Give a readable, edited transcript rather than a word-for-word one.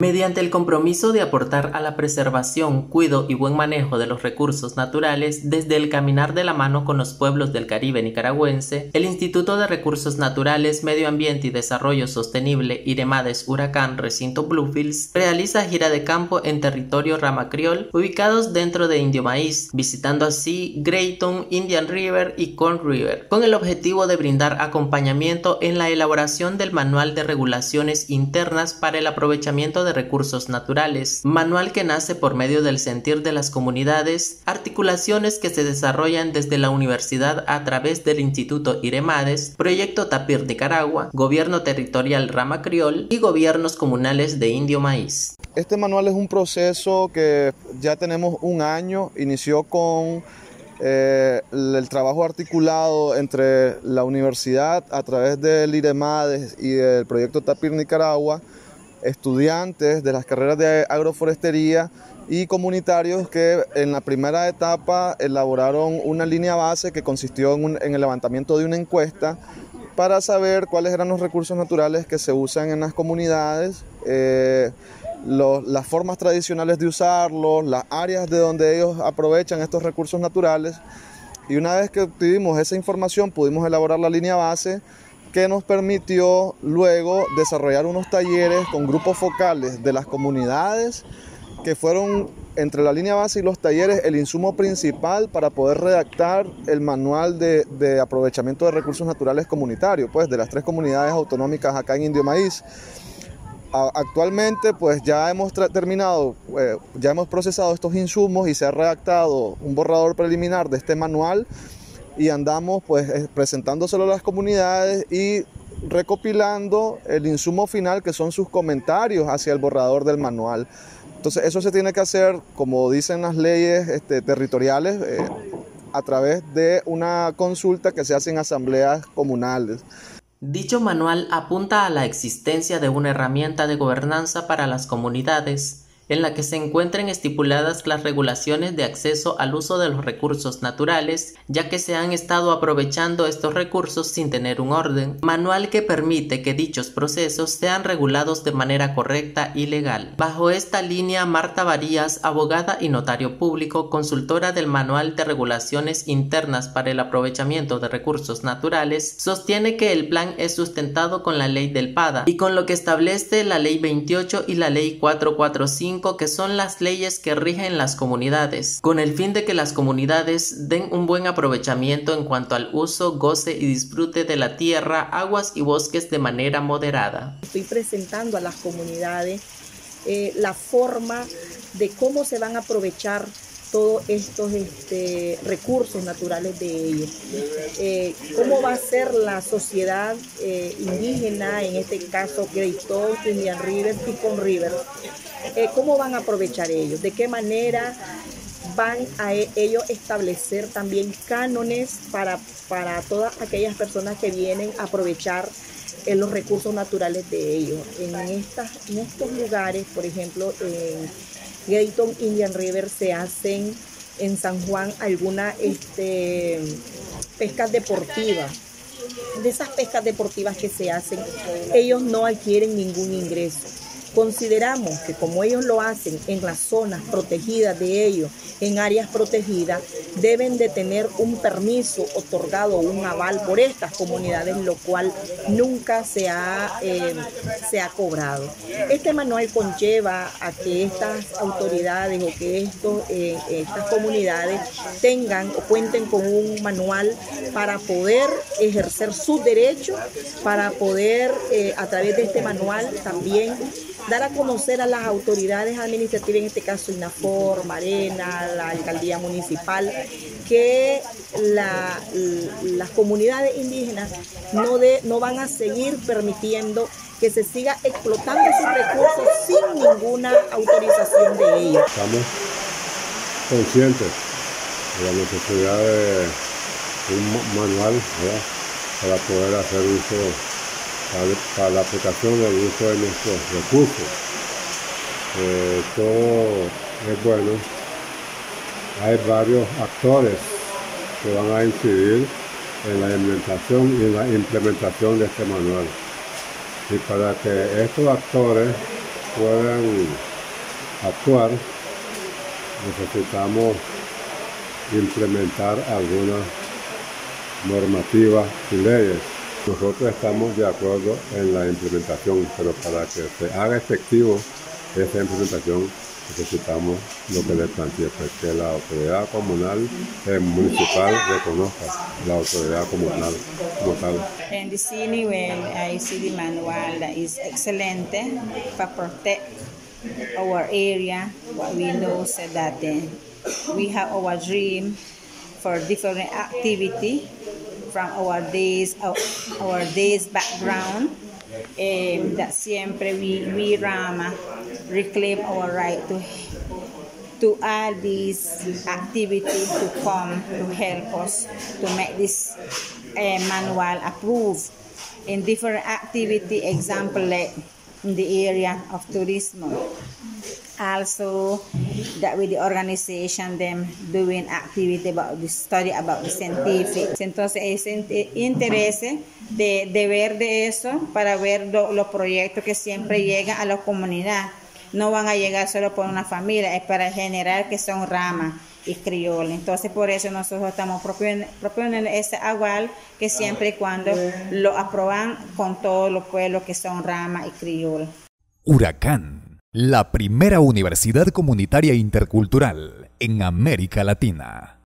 Mediante el compromiso de aportar a la preservación, cuidado y buen manejo de los recursos naturales desde el caminar de la mano con los pueblos del Caribe nicaragüense, el Instituto de Recursos Naturales, Medio Ambiente y Desarrollo Sostenible Iremades Huracán Recinto Bluefields realiza gira de campo en territorio Rama Criol ubicados dentro de Indio Maíz, visitando así Grayton, Indian River y Corn River, con el objetivo de brindar acompañamiento en la elaboración del Manual de Regulaciones Internas para el Aprovechamiento de Recursos Naturales, manual que nace por medio del sentir de las comunidades, articulaciones que se desarrollan desde la universidad a través del Instituto Iremades, Proyecto Tapir Nicaragua, Gobierno Territorial Rama Criol y gobiernos comunales de Indio Maíz. Este manual es un proceso que ya tenemos un año, inició con el trabajo articulado entre la universidad a través del Iremades y del Proyecto Tapir Nicaragua, estudiantes de las carreras de agroforestería y comunitarios que en la primera etapa elaboraron una línea base que consistió en el levantamiento de una encuesta para saber cuáles eran los recursos naturales que se usan en las comunidades, las formas tradicionales de usarlos, las áreas de donde ellos aprovechan estos recursos naturales. Y una vez que obtuvimos esa información pudimos elaborar la línea base que nos permitió luego desarrollar unos talleres con grupos focales de las comunidades que fueron entre la línea base y los talleres el insumo principal para poder redactar el manual de aprovechamiento de recursos naturales comunitarios, pues de las 3 comunidades autonómicas acá en Indio Maíz. Actualmente pues ya hemos terminado, ya hemos procesado estos insumos y se ha redactado un borrador preliminar de este manual y andamos pues presentándoselo a las comunidades y recopilando el insumo final que son sus comentarios hacia el borrador del manual. Entonces eso se tiene que hacer, como dicen las leyes territoriales, a través de una consulta que se hace en asambleas comunales. Dicho manual apunta a la existencia de una herramienta de gobernanza para las comunidades, en la que se encuentren estipuladas las regulaciones de acceso al uso de los recursos naturales, ya que se han estado aprovechando estos recursos sin tener un orden, manual que permite que dichos procesos sean regulados de manera correcta y legal. Bajo esta línea, Marta Varías, abogada y notario público, consultora del Manual de Regulaciones Internas para el Aprovechamiento de Recursos Naturales, sostiene que el plan es sustentado con la ley del PADA y con lo que establece la Ley 28 y la Ley 445, que son las leyes que rigen las comunidades, con el fin de que las comunidades den un buen aprovechamiento en cuanto al uso, goce y disfrute de la tierra, aguas y bosques de manera moderada. Estoy presentando a las comunidades la forma de cómo se van a aprovechar todos estos recursos naturales de ellos. Cómo va a ser la sociedad indígena, en este caso Grayton, Indian River y Corn River. ¿Cómo van a aprovechar ellos? ¿De qué manera van a ellos establecer también cánones para todas aquellas personas que vienen a aprovechar los recursos naturales de ellos? En estos lugares, por ejemplo, en Grayton, Indian River, se hacen en San Juan algunas pescas deportivas. De esas pescas deportivas que se hacen, ellos no adquieren ningún ingreso. Consideramos que como ellos lo hacen en las zonas protegidas de ellos, en áreas protegidas, deben de tener un permiso otorgado, un aval por estas comunidades, lo cual nunca se ha cobrado. Este manual conlleva a que estas autoridades o que estas comunidades tengan o cuenten con un manual para poder ejercer sus derechos, para poder a través de este manual también dar a conocer a las autoridades administrativas, en este caso INAFOR, Marena, la alcaldía municipal, que las comunidades indígenas no van a seguir permitiendo que se siga explotando sus recursos sin ninguna autorización de ellos. Estamos conscientes de la necesidad de un manual, ¿verdad?, para poder hacer uso, para la aplicación del uso de nuestros recursos. Todo es bueno. Hay varios actores que van a incidir en la implementación y en la implementación de este manual. Y para que estos actores puedan actuar, necesitamos implementar algunas normativas y leyes. Nosotros estamos de acuerdo en la implementación, pero para que se haga efectivo esa implementación necesitamos lo que les planteé, pues que la autoridad comunal municipal reconozca la autoridad comunal como tal. En the city, when I see the manual that is excelente for protect our area, what we know is that we have our dream for different activity from our days background. That siempre we Rama reclaim our right to all these activities to come to help us to make this manual approved in different activity, example like in the area of tourism. Also, that with the organization them doing activity about the study about the scientific. Entonces, ese interés de ver de eso para ver los proyectos que siempre llegan a la comunidad. No van a llegar solo por una familia, es para generar que son ramas y crioles. Entonces, por eso nosotros estamos proponiendo ese aval que siempre y cuando lo aprueban con todos los pueblos que son ramas y crioles. Huracán, la primera universidad comunitaria intercultural en América Latina.